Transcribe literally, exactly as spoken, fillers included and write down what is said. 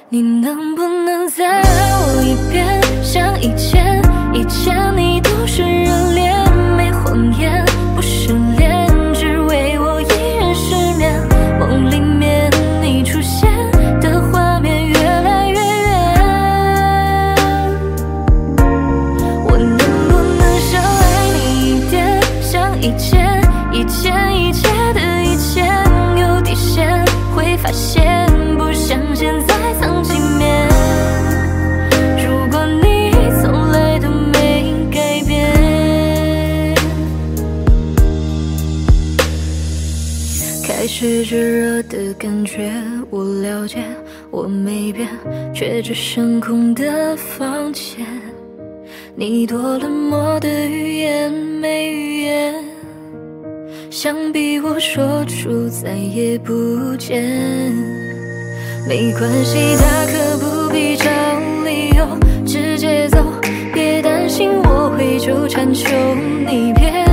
你能不能再爱我一遍？像以前，以前你都是热恋，没谎言，不失恋，只为我依然失眠。梦里面你出现的画面越来越远，我能不能少爱你一点？像以前，以前一切的一切有底线，会发现不像现在曾经面。如果你从来都没改变，开始炙热的感觉我了解，我没变，却只剩空的房间。你多冷漠的语言没语言，想逼我说出再也不见。没关系，大可不必找理由，直接走，别担心我会纠缠，求你别